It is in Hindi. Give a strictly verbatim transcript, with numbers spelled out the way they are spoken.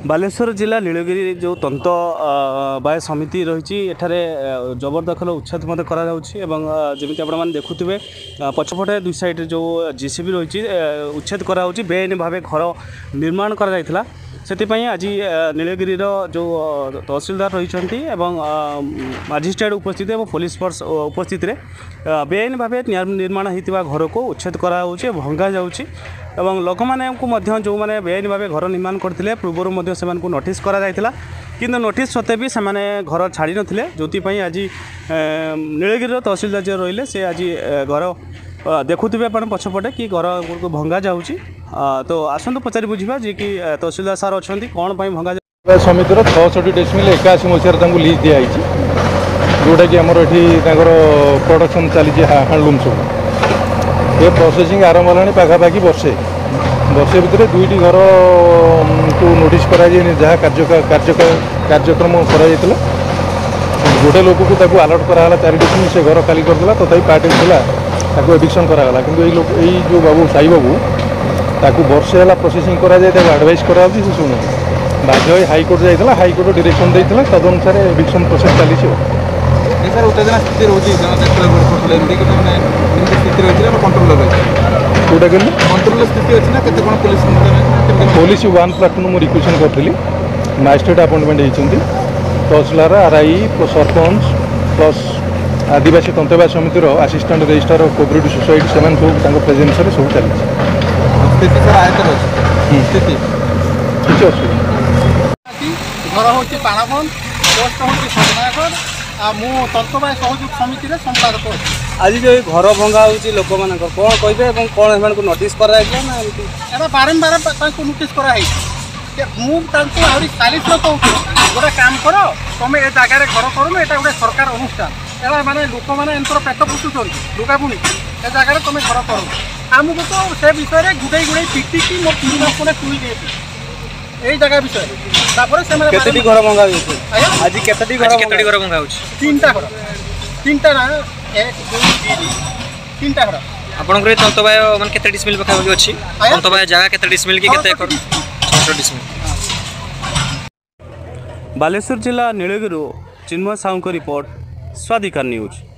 बालेश्वर जिला नीलगिरी जो तंत बाय समिति रही जबरदखल उच्छेद जमी आप देखुवे पछपटे दुई साइड जो जेसीबी रही उच्छेद करा बेआईन भाव घर निर्माण करा से आज नीलगिरी जो तहसिलदार रही मजिस्ट्रेट उपस्थित और पुलिस फोर्स उपस्थित बेआईन भाव निर्माण होता घर को उच्छेद करा भंगा जाऊँगी एवं लोक मैंने जो मैंने बेआईन भाव घर निर्माण करते पूर्व से नोटिस करा किंतु नोटिस सत्वे भी से घर छाड़ी नथिले जोपाई आज नीलगिरी तहसिलदार जो रही से आज घर देखुवे आप पछपटे कि घर को भंगा जाऊँगी तो आसतु पचारि बुझा जी कि तहसिलदार सार अच्छा कौन पर भंगा समितिर छठी डेसिमिल एकाशी मसीह लिज दिखाई जोटा कि आमर ये प्रोडक्शन चली हैंडलूम सब ये प्रोसेसिंग आरंभ है पाखापाखि वर्षे वर्षे भितर दुईटी घर को नोटिस करा जहाँ कार्यक्रम कर गोटे लोक को अलर्ट कराला चार डेसिमिल से घर खाली करदेला तथापि पार्टी था एविक्शन कराला कि यही जो बाबू साई बाबू ताकू वर्षे है प्रोसेसिंग कराइज करा शुणु बाध्य हाईकोर्ट जाइए हाईकोर्ट डायरेक्शन देता तद अनुसार एविक्शन प्रोसेस चली सर उत्तेजना स्थिति रोची कौटा कहली कंट्रोल स्थिति अच्छी ना केते कोन पुलिस पुलिस वन प्लाटून मुझे रिक्वेशन करी मजिस्ट्रेट अपॉइंटमेंट होती तहसिलदार आरआई सरपंच प्लस आदिवासी तंतबाद समितिर असिस्टेंट रजिस्ट्रार कोऑपरेटिव सोसाइटी से सब प्रेजेन्स सब चली स्थिति सर आयतर स्थिति किसी असुविधा घर हूँ पाणबन पोस्ट हूँ सदनागर मु तंतबाद सहयोग समिति संपादक आज जो घर भंगा हो लोक मान कौन कहे कौन को नोटिस कर बारंबार नोटिस कराई मुझे चालीस कहूँ गोटे काम कर तुम ए जगार घर कर ये गोटे सरकार अनुष्ठान एला माने लोक मैंने पेट पोषुन लुगा बुणी ए जगार तुम घर कर आमको तो से विषय में गुड़े गुड़े पिटिकी मो तीन मास खंडे शुई दिए यही जगह विषय केतटी घर भंगा आज केतटी घर केतटी घर भंगा तीन टा घर तीन टा ना एक दो तीन तीन टा घर आपनकर तंतबाय मान केते डिसमिल पखाबी अछि तंतबाय जगह केते डिसमिल की केते एकड़ छह डिसमिल बालेश्वर जिला नीलगिरी चिन्मय साहू को रिपोर्ट स्वाधिकार न्यूज।